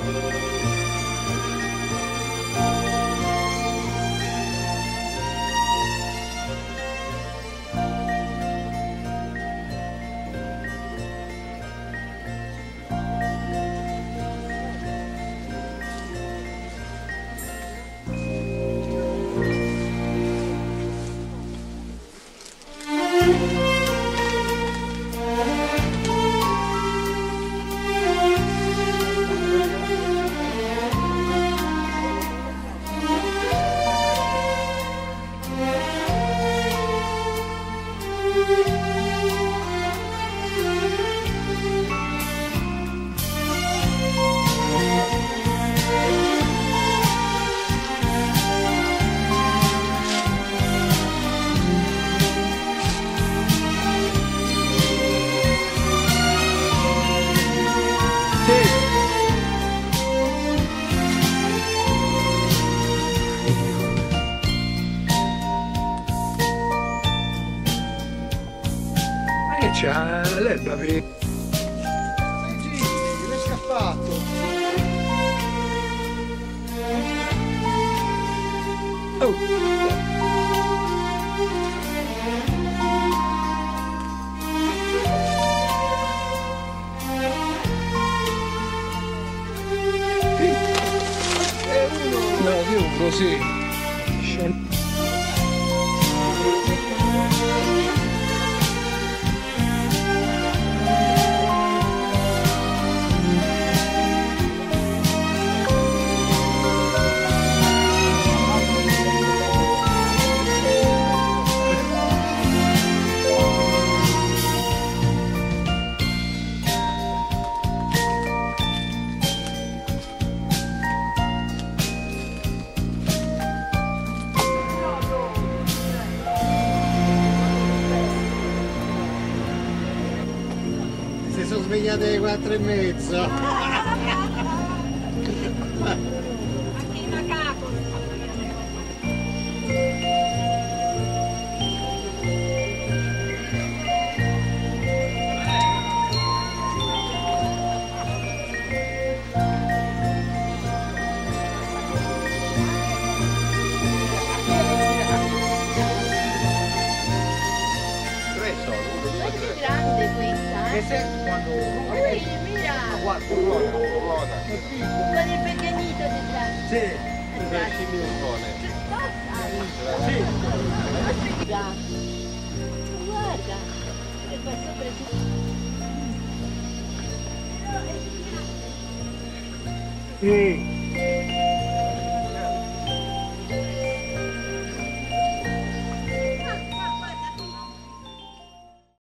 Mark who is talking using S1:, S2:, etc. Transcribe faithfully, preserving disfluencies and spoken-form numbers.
S1: C'ha l'erba per...
S2: Sei Gigi, l'hai scappato!
S1: Oh!
S2: È uno!
S1: No, io così. Scendo.
S2: Si sono svegliate alle quattro e mezza.
S3: Anche i macaco.
S2: Tre sono, uno, due,
S3: È
S2: tre.
S3: grande questa,
S2: E
S3: eh?
S2: se quando...
S3: Ui, mira,
S2: Guarda, ruota, ruota.
S3: con il pequeñito detrás.
S2: Sì,
S3: Atrás.
S2: scimmi un cone.
S3: Sì. Guarda, guarda, che qua sopra è tutto.
S1: Sì.